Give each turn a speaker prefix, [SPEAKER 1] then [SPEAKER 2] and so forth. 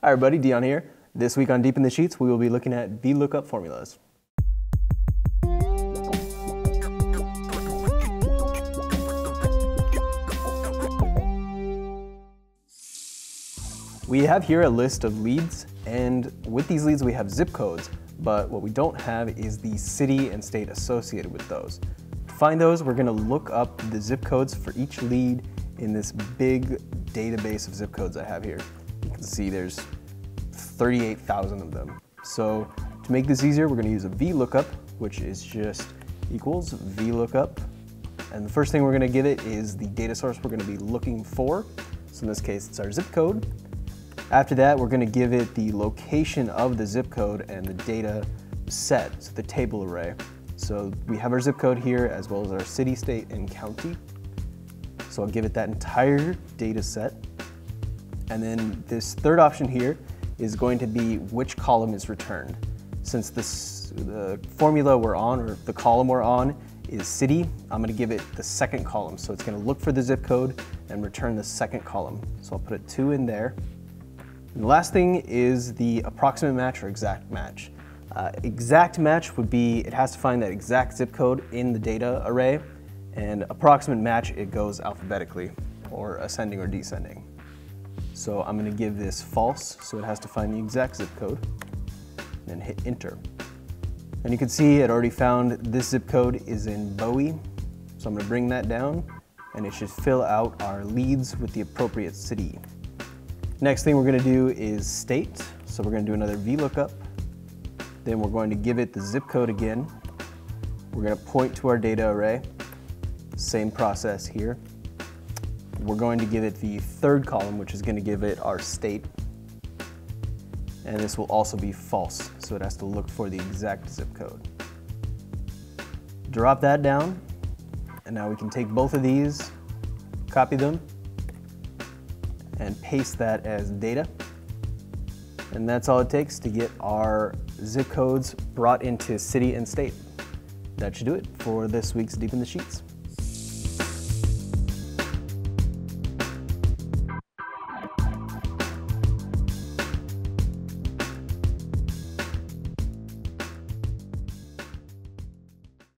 [SPEAKER 1] Hi everybody, Dion here. This week on Deep in the Sheets, we will be looking at VLOOKUP formulas. We have here a list of leads, and with these leads we have zip codes, but what we don't have is the city and state associated with those. To find those, we're going to look up the zip codes for each lead in this big database of zip codes I have here. You can see there's 38,000 of them. So to make this easier, we're going to use a VLOOKUP, which is just equals VLOOKUP. And the first thing we're going to give it is the data source we're going to be looking for. So in this case, it's our zip code. After that, we're going to give it the location of the zip code and the data set, so the table array. So we have our zip code here as well as our city, state, and county. So I'll give it that entire data set. And then this third option here is going to be which column is returned. Since the formula we're on, or the column we're on, is city, I'm going to give it the second column. So it's going to look for the zip code and return the second column. So I'll put a 2 in there. And the last thing is the approximate match or exact match. Exact match would be, it has to find that exact zip code in the data array, and approximate match, it goes alphabetically, or ascending or descending. So I'm going to give this false, so it has to find the exact zip code, and hit enter. And you can see it already found this zip code is in Bowie, so I'm going to bring that down, and it should fill out our leads with the appropriate city. Next thing we're going to do is state, so we're going to do another VLOOKUP. Then we're going to give it the zip code again. We're going to point to our data array. Same process here. We're going to give it the third column, which is going to give it our state. And this will also be false, so it has to look for the exact zip code. Drop that down, and now we can take both of these, copy them, and paste that as data. And that's all it takes to get our zip codes brought into city and state. That should do it for this week's Deep in the Sheets.